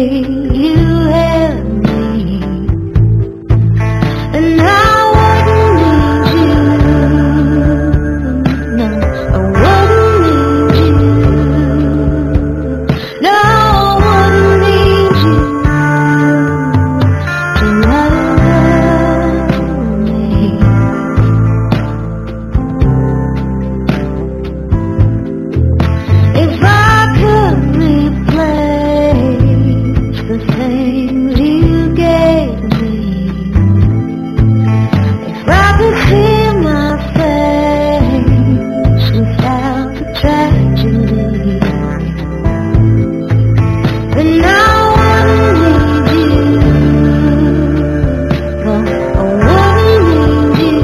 you had me, and I wouldn't need you. No, I wouldn't need you. No, I wouldn't need you to love me. If I could replace the things you gave me, if I could see my face without the tragedy, then I wouldn't need you. No, I wouldn't need you.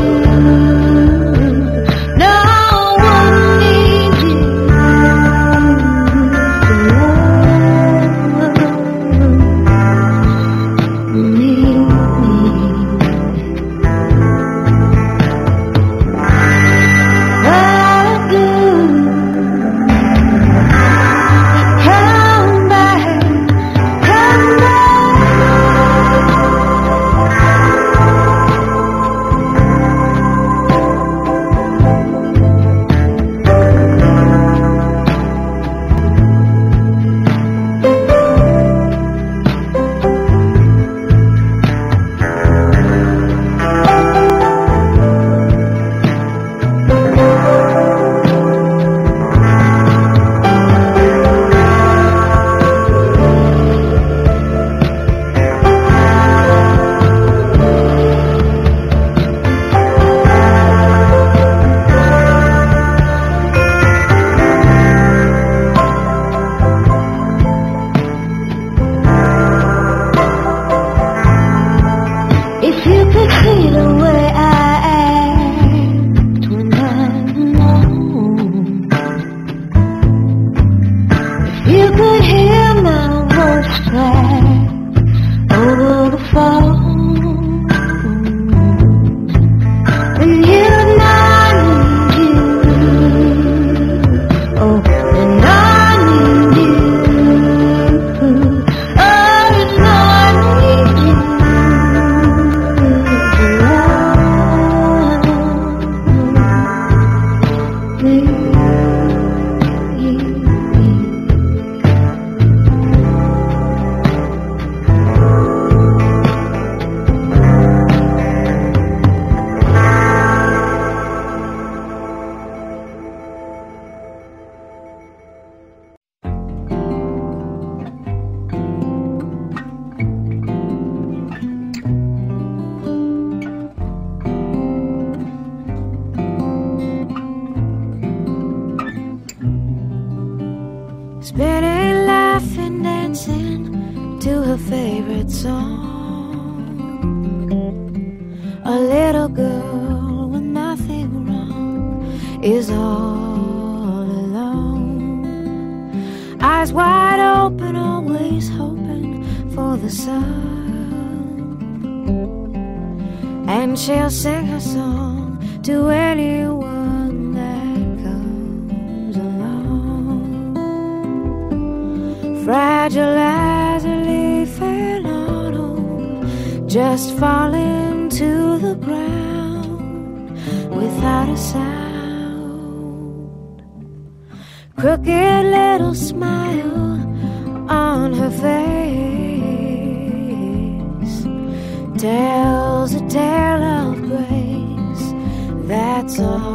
No, I wouldn't need you to love me. What do? Come back, come back. If you could see the way I act when I'm alone, if you could hear my voice crack over the phone, then you'd not need you. Oh, then I need you. Oh, you know I need you. Spinning, laughing, dancing to her favorite song. A little girl with nothing wrong is all alone. Eyes wide open, always hoping for the sun. And she'll sing her song to anyone that comes along. Fragile as a leaf in autumn, just falling to the ground without a sound. Crooked little smile on her face tells a tale of grace, that's all.